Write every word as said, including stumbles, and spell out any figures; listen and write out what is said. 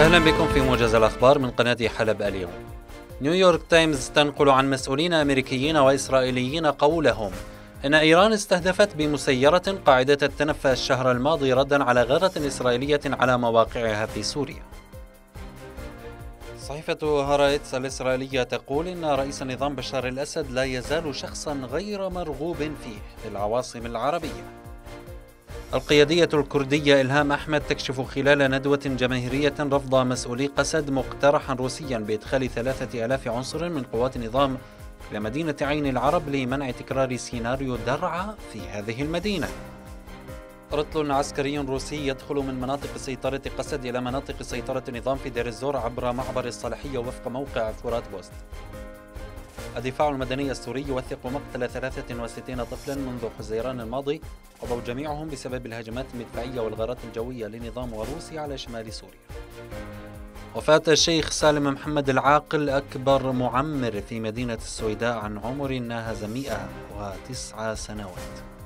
أهلا بكم في موجز الأخبار من قناة حلب اليوم. نيويورك تايمز تنقل عن مسؤولين أمريكيين وإسرائيليين قولهم إن إيران استهدفت بمسيرة قاعدة التنفى الشهر الماضي ردا على غارة إسرائيلية على مواقعها في سوريا. صحيفة هارتز الإسرائيلية تقول إن رئيس النظام بشار الأسد لا يزال شخصا غير مرغوب فيه في العواصم العربية. القيادية الكردية إلهام أحمد تكشف خلال ندوة جماهيرية رفض مسؤولي قسد مقترحا روسيا بإدخال ثلاثة آلاف عنصر من قوات النظام إلى مدينة عين العرب لمنع تكرار سيناريو درعا في هذه المدينة. رتل عسكري روسي يدخل من مناطق سيطرة قسد إلى مناطق سيطرة النظام في دير الزور عبر معبر الصالحية وفق موقع فرات بوست. الدفاع المدني السوري يوثق مقتل ثلاثة وستين طفلا منذ حزيران الماضي، قضوا جميعهم بسبب الهجمات المدفعية والغارات الجوية للنظام وروسيا على شمال سوريا. وفاة الشيخ سالم محمد العاقل أكبر معمر في مدينة السويداء عن عمر ناهز مئة وتسع سنوات.